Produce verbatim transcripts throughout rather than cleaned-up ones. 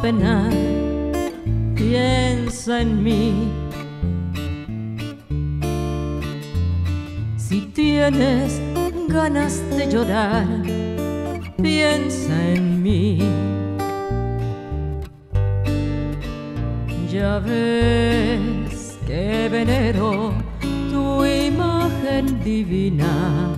penar, piensa en mí. Si tienes ganas de llorar, piensa en mí. Ya ves que venero tu imagen divina,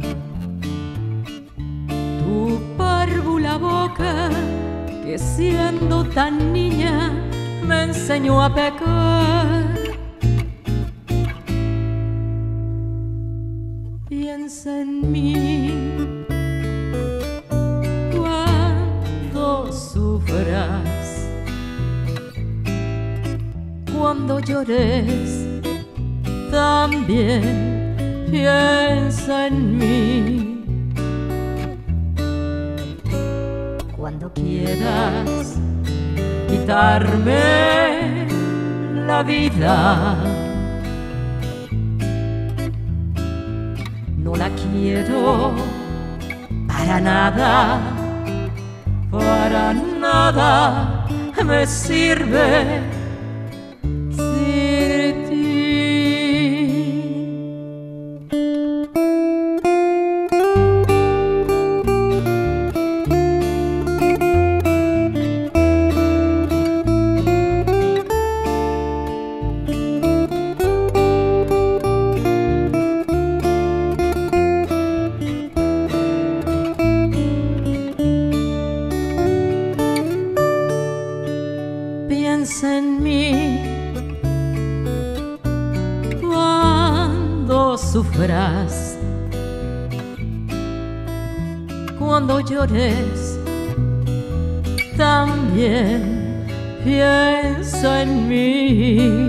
tu párvula boca que siendo tan niña me enseñó a pecar. Piensa en mí cuando sufras, cuando llores, también piensa en mí. Cuando quieras quitarme la vida, no la quiero para nada, para nada me sirve sin ti. Piensa en mí cuando sufras, cuando llores, también piensa en mí.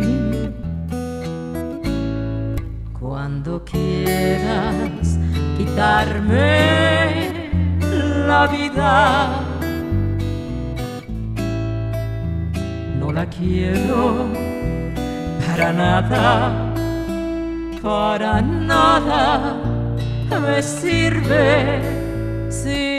Cuando quieras quitarme la vida, no la quiero para nada, para nada me sirve. Sí.